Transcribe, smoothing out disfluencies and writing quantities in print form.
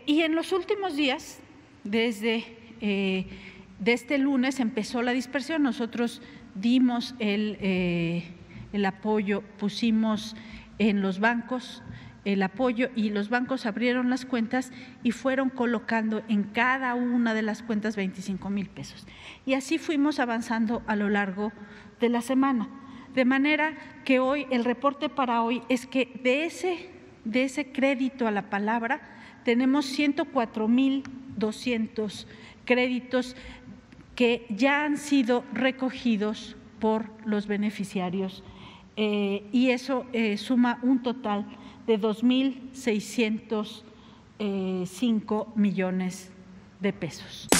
Y en los últimos días, desde este lunes empezó la dispersión. Nosotros dimos el apoyo, pusimos en los bancos el apoyo y los bancos abrieron las cuentas y fueron colocando en cada una de las cuentas 25,000 pesos. Y así fuimos avanzando a lo largo de la semana. De manera que hoy, el reporte para hoy es que de ese crédito a la palabra tenemos 104,200 créditos que ya han sido recogidos por los beneficiarios y eso suma un total de 2,605 millones de pesos.